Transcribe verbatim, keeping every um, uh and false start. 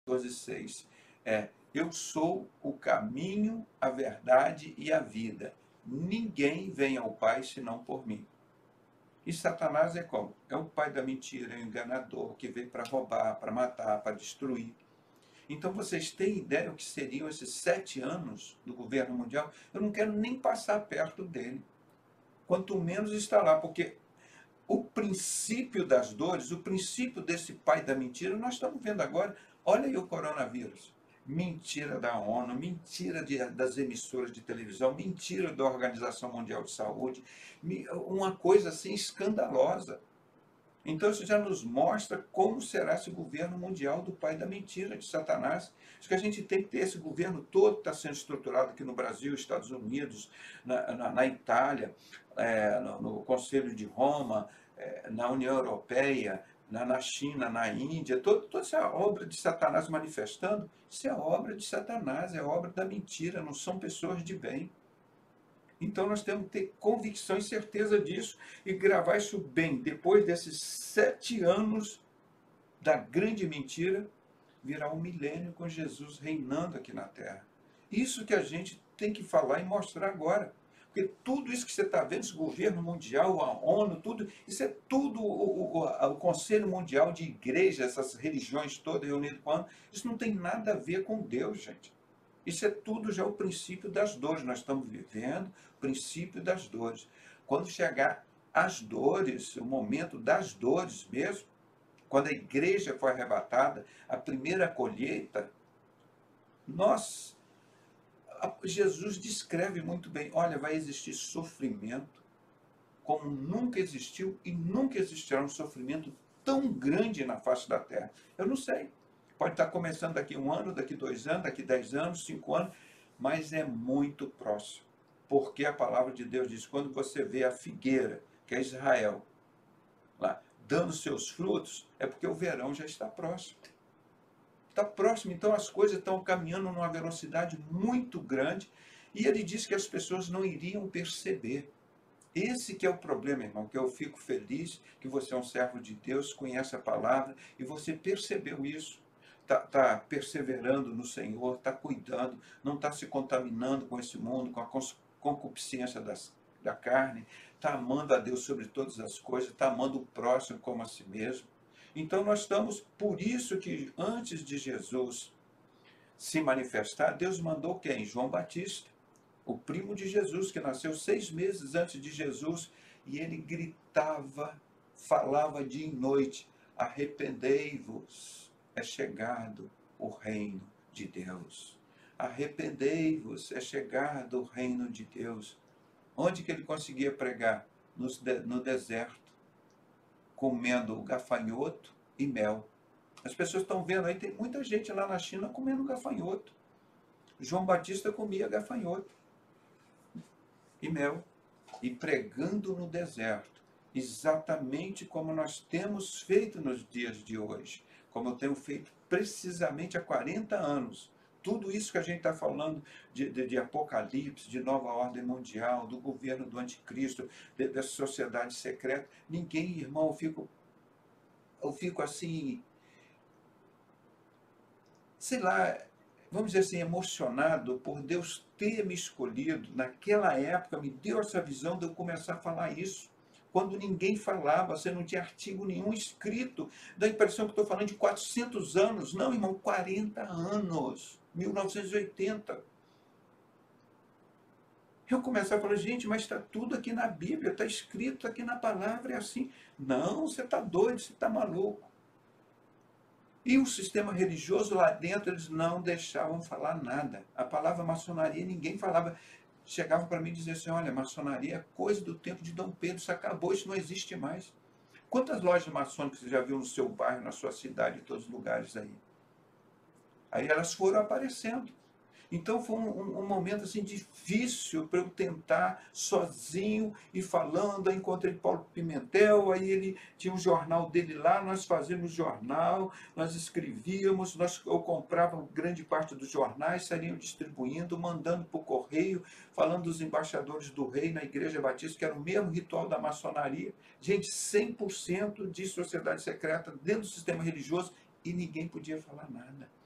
doze, seis. É, eu sou o caminho, a verdade e a vida. Ninguém vem ao Pai senão por mim. E Satanás é como? É o pai da mentira, é o enganador, que veio para roubar, para matar, para destruir. Então vocês têm ideia do que seriam esses sete anos do governo mundial? Eu não quero nem passar perto dele. Quanto menos estar lá, porque o princípio das dores, o princípio desse pai da mentira, nós estamos vendo agora. Olha aí o coronavírus. Mentira da ONU, mentira de, das emissoras de televisão, mentira da Organização Mundial de Saúde, uma coisa assim escandalosa. Então isso já nos mostra como será esse governo mundial do pai da mentira, de Satanás. Acho que a gente tem que ter esse governo todo que está sendo estruturado aqui no Brasil, Estados Unidos, na, na, na Itália, é, no, no Conselho de Roma, é, na União Europeia, na, na China, na Índia, todo, toda essa obra de Satanás manifestando, isso é obra de Satanás, é obra da mentira, não são pessoas de bem. Então nós temos que ter convicção e certeza disso e gravar isso bem. Depois desses sete anos da grande mentira, virá um milênio com Jesus reinando aqui na Terra. Isso que a gente tem que falar e mostrar agora. Porque tudo isso que você está vendo, esse governo mundial, a ONU, tudo, isso é tudo o, o, o Conselho Mundial de Igreja, essas religiões todas reunidas com a ONU, isso não tem nada a ver com Deus, gente. Isso é tudo já o princípio das dores. Nós estamos vivendo o princípio das dores. Quando chegar as dores, o momento das dores mesmo, quando a igreja foi arrebatada, a primeira colheita, nós, Jesus descreve muito bem, olha, vai existir sofrimento, como nunca existiu e nunca existirá um sofrimento tão grande na face da terra. Eu não sei. Pode estar começando daqui um ano, daqui dois anos, daqui dez anos, cinco anos, mas é muito próximo. Porque a palavra de Deus diz, quando você vê a figueira, que é Israel, lá, dando seus frutos, é porque o verão já está próximo. Está próximo, então as coisas estão caminhando numa velocidade muito grande, e ele diz que as pessoas não iriam perceber. Esse que é o problema, irmão, que eu fico feliz que você é um servo de Deus, conhece a palavra, e você percebeu isso. Está tá perseverando no Senhor, está cuidando, não está se contaminando com esse mundo, com a concupiscência das, da carne, está amando a Deus sobre todas as coisas, está amando o próximo como a si mesmo. Então nós estamos, por isso que antes de Jesus se manifestar, Deus mandou quem? João Batista, o primo de Jesus, que nasceu seis meses antes de Jesus, e ele gritava, falava dia e noite, arrependei-vos, é chegado o reino de Deus. Arrependei-vos, é chegado o reino de Deus. Onde que ele conseguia pregar? No deserto, comendo gafanhoto e mel. As pessoas estão vendo aí, tem muita gente lá na China comendo gafanhoto. João Batista comia gafanhoto e mel, e pregando no deserto, exatamente como nós temos feito nos dias de hoje, como eu tenho feito precisamente há quarenta anos. Tudo isso que a gente está falando de, de, de Apocalipse, de nova ordem mundial, do governo do anticristo, de, da sociedade secreta, ninguém, irmão, eu fico, eu fico assim, sei lá, vamos dizer assim, emocionado por Deus ter me escolhido, naquela época, me deu essa visão de eu começar a falar isso. Quando ninguém falava, você não tinha artigo nenhum escrito. Dá a impressão que estou falando de quatrocentos anos. Não, irmão, quarenta anos. mil novecentos e oitenta. Eu começava a falar, gente, mas está tudo aqui na Bíblia, está escrito aqui na palavra, é assim. Não, você está doido, você está maluco. E o sistema religioso lá dentro, eles não deixavam falar nada. A palavra maçonaria, ninguém falava. Chegava para mim e dizia assim, olha, maçonaria é coisa do tempo de Dom Pedro, isso acabou, isso não existe mais. Quantas lojas maçônicas você já viu no seu bairro, na sua cidade, em todos os lugares aí? Aí elas foram aparecendo. Então foi um, um, um momento assim difícil para eu tentar sozinho e falando. Aí encontrei Paulo Pimentel, aí ele tinha um jornal dele lá, nós fazíamos jornal, nós escrevíamos, nós, eu comprava grande parte dos jornais, saiam distribuindo, mandando para o correio, falando dos embaixadores do rei na Igreja Batista, que era o mesmo ritual da maçonaria. Gente, cem por cento de sociedade secreta dentro do sistema religioso, e ninguém podia falar nada.